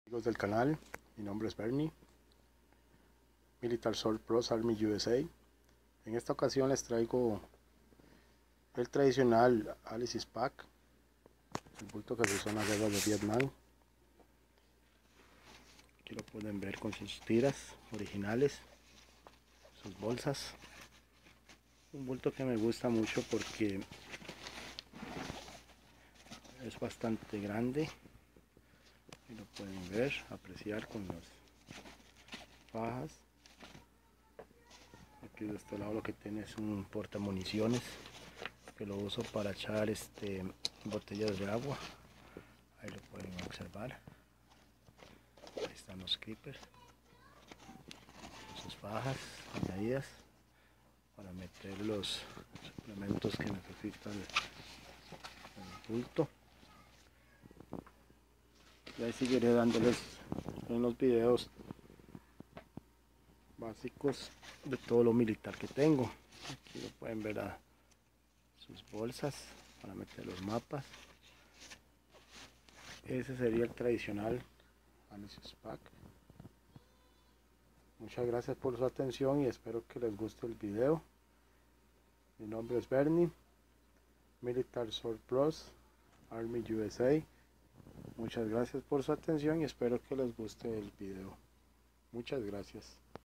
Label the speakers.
Speaker 1: Amigos del canal, mi nombre es Bernie, Military Sword Plus Army USA. En esta ocasión les traigo el tradicional Alice's Pack, el bulto que se usó en la guerra de Vietnam. Aquí lo pueden ver con sus tiras originales, sus bolsas. Un bulto que me gusta mucho porque es bastante grande y lo pueden ver, apreciar con las fajas. Aquí de este lado lo que tiene es un porta municiones que lo uso para echar botellas de agua. Ahí lo pueden observar. Ahí están los clippers, sus fajas añadidas para meter los suplementos que necesita el bulto. Y ahí seguiré dándoles en los videos básicos de todo lo militar que tengo. Aquí lo pueden ver a sus bolsas para meter los mapas. Ese sería el tradicional Alice's Pack. Muchas gracias por su atención y espero que les guste el video. Mi nombre es Bernie, Military Sword Plus Army USA. Muchas gracias por su atención y espero que les guste el video. Muchas gracias.